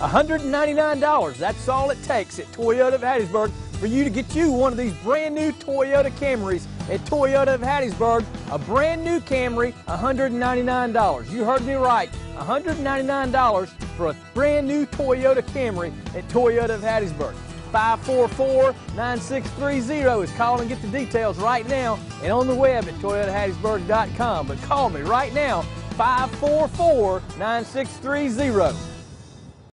$199. That's all it takes at Toyota of Hattiesburg for you to get you one of these brand new Toyota Camrys at Toyota of Hattiesburg. A brand new Camry, $199. You heard me right, $199 for a brand new Toyota Camry at Toyota of Hattiesburg. 544-9630 is call and get the details right now, and on the web at toyotahattiesburg.com. But call me right now, 544-9630.